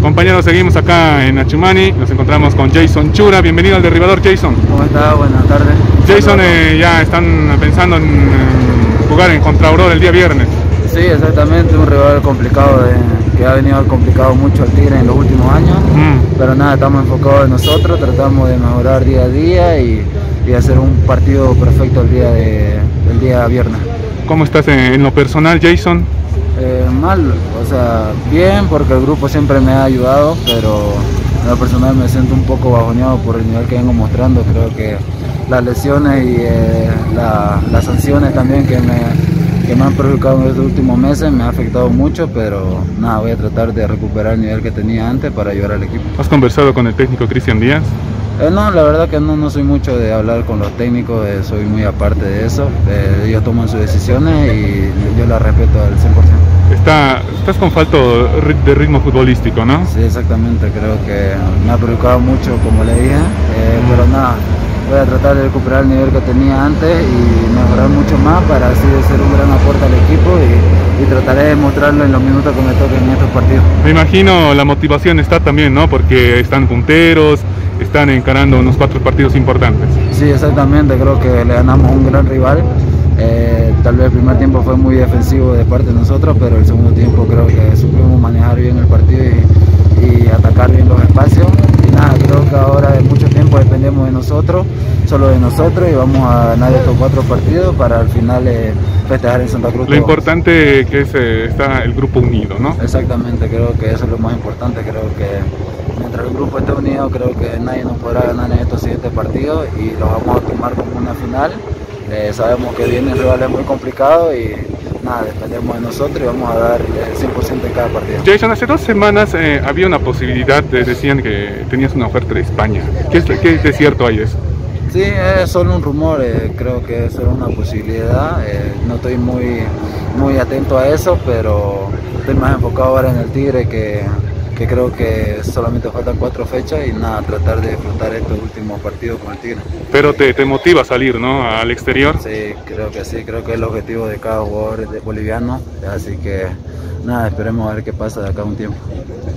Compañeros, seguimos acá en Achumani, nos encontramos con Jason Chura. Bienvenido al Derribador, Jason. ¿Cómo está? Buenas tardes. Jason, ya están pensando en jugar en contra Aurora el día viernes. Sí, exactamente, un rival complicado, que ha venido complicado mucho al Tigre en los últimos años, pero nada, estamos enfocados en nosotros, tratamos de mejorar día a día y hacer un partido perfecto el día viernes. ¿Cómo estás en lo personal, Jason? Mal, o sea, bien porque el grupo siempre me ha ayudado, pero en lo personal me siento un poco bajoneado por el nivel que vengo mostrando. Creo que las lesiones y las sanciones también que me han perjudicado en estos últimos meses me ha afectado mucho, pero nada, voy a tratar de recuperar el nivel que tenía antes para ayudar al equipo. ¿Has conversado con el técnico Cristian Díaz? No, la verdad que no soy mucho de hablar con los técnicos, soy muy aparte de eso. Ellos toman sus decisiones y yo las respeto al 100%. Estás con falta de ritmo futbolístico, ¿no? Sí, exactamente, creo que me ha perjudicado mucho, como le dije, pero nada, voy a tratar de recuperar el nivel que tenía antes y mejorar mucho más para así ser un gran aporte al equipo y trataré de mostrarlo en los minutos que me toquen en estos partidos. Me imagino la motivación está también, ¿no? Porque están punteros, están encarando unos 4 partidos importantes. Sí, exactamente, creo que le ganamos a un gran rival. Tal vez el primer tiempo fue muy defensivo de parte de nosotros, pero el segundo tiempo creo que supimos manejar bien el partido y atacar bien los espacios. Y nada, creo que ahora de mucho tiempo dependemos de nosotros, solo de nosotros, y vamos a ganar estos 4 partidos para al final festejar en Santa Cruz. Lo importante que está el grupo unido, ¿no? Exactamente, creo que eso es lo más importante. Creo que mientras el grupo esté unido, creo que nadie nos podrá ganar en estos siguientes partidos y lo vamos a tomar como una final. Sabemos que vienen rivales muy complicados y nada, dependemos de nosotros y vamos a dar el 100% en cada partido. Jason, hace 2 semanas había una posibilidad, decían que tenías una oferta de España. ¿Qué de cierto hay eso? Sí, es solo un rumor, creo que es solo una posibilidad. No estoy muy atento a eso, pero estoy más enfocado ahora en el Tigre, que creo que solamente faltan 4 fechas y nada, tratar de disfrutar estos últimos partidos con el Tigre. Pero te motiva a salir, ¿no? Al exterior. Sí, creo que es el objetivo de cada jugador boliviano, así que nada, esperemos a ver qué pasa de acá a un tiempo.